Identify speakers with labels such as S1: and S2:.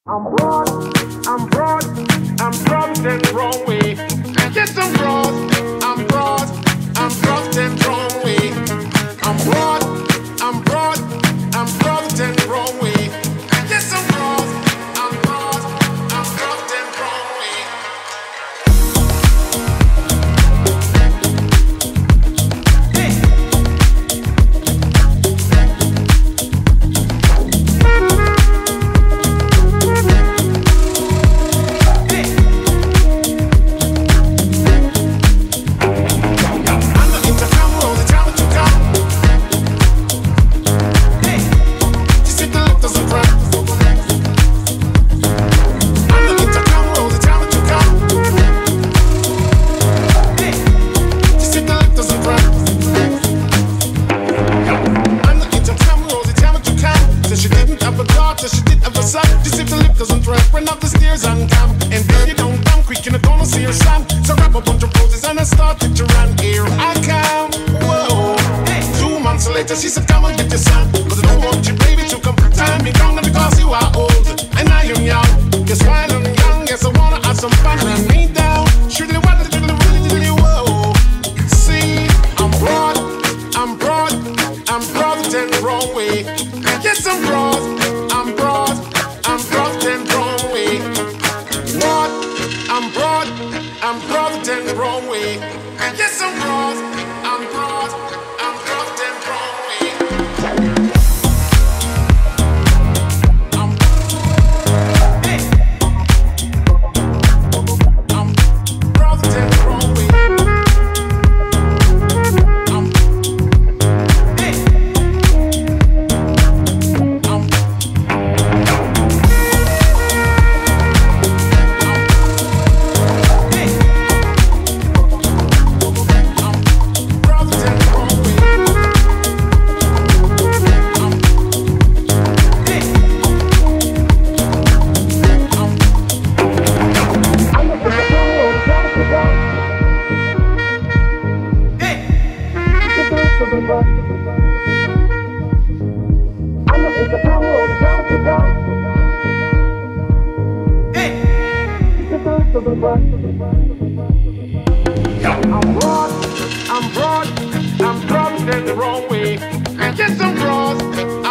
S1: I'm broad, I'm broad, I'm broad and wrong way. Yes, I'm broad, I'm broad, I'm broad and wrong way. I'm broad, I'm broad, I'm broad and wrong way. Yes, I'm broad, I'm broad, I'm broad and wrong way. She said, come and get your son, cause I don't want you, baby, to come tie me down because you are old and I am young. Guess why I'm young? Yes, I wanna have some fun and I need down. Surely what the really whoa. See, I'm broad, I'm broad, I'm broad and wrong way. Yes, I'm broad, I'm broad, I'm broad and wrong way. What? I'm broad, I'm broad and wrong way. Yes, I'm broad, I'm broad, I'm broad and wrong way. I'm broad, I'm broad, I'm broad and the wrong way. And yes, I'm broad.